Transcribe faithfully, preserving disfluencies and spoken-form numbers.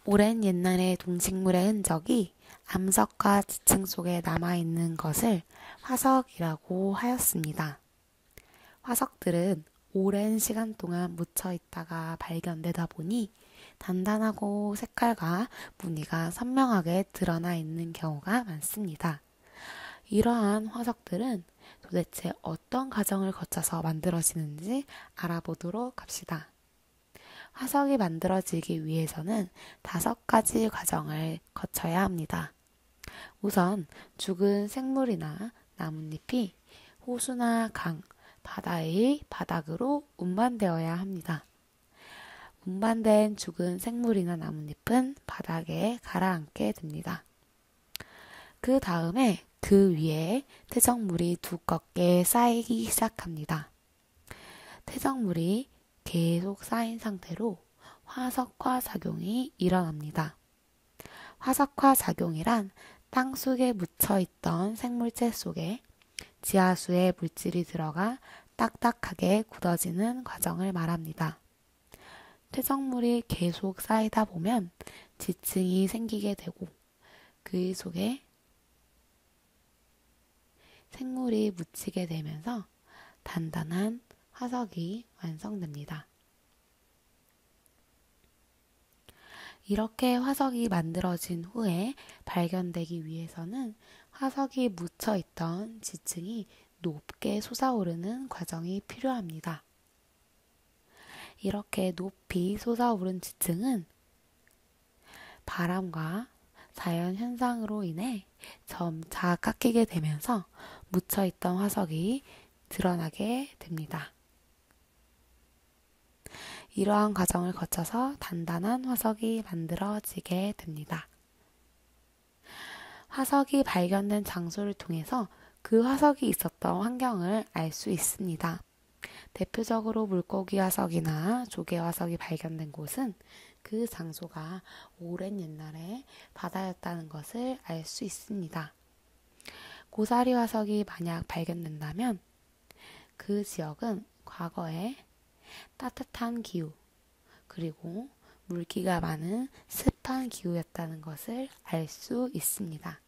오랜 옛날의 동식물의 흔적이 암석과 지층 속에 남아있는 것을 화석이라고 하였습니다. 화석들은 오랜 시간 동안 묻혀 있다가 발견되다 보니 단단하고 색깔과 무늬가 선명하게 드러나 있는 경우가 많습니다. 이러한 화석들은 도대체 어떤 과정을 거쳐서 만들어지는지 알아보도록 합시다. 화석이 만들어지기 위해서는 다섯 가지 과정을 거쳐야 합니다. 우선 죽은 생물이나 나뭇잎이 호수나 강, 바다의 바닥으로 운반되어야 합니다. 운반된 죽은 생물이나 나뭇잎은 바닥에 가라앉게 됩니다. 그 다음에 그 위에 퇴적물이 두껍게 쌓이기 시작합니다. 퇴적물이 계속 쌓인 상태로 화석화 작용이 일어납니다. 화석화 작용이란 땅속에 묻혀있던 생물체 속에 지하수의 물질이 들어가 딱딱하게 굳어지는 과정을 말합니다. 퇴적물이 계속 쌓이다 보면 지층이 생기게 되고 그 속에 생물이 묻히게 되면서 단단한 화석이 완성됩니다. 이렇게 화석이 만들어진 후에 발견되기 위해서는 화석이 묻혀있던 지층이 높게 솟아오르는 과정이 필요합니다. 이렇게 높이 솟아오른 지층은 바람과 자연현상으로 인해 점차 깎이게 되면서 묻혀있던 화석이 드러나게 됩니다. 이러한 과정을 거쳐서 단단한 화석이 만들어지게 됩니다. 화석이 발견된 장소를 통해서 그 화석이 있었던 환경을 알 수 있습니다. 대표적으로 물고기 화석이나 조개 화석이 발견된 곳은 그 장소가 오랜 옛날에 바다였다는 것을 알 수 있습니다. 고사리 화석이 만약 발견된다면 그 지역은 과거에 따뜻한 기후, 그리고 물기가 많은 습한 기후였다는 것을 알 수 있습니다.